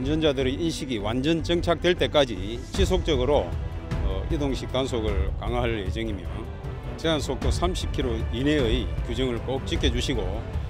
운전자들의 인식이 완전 정착될 때까지 지속적으로 이동식 단속을 강화할 예정이며 제한 속도 30km 이내의 규정을 꼭 지켜주시고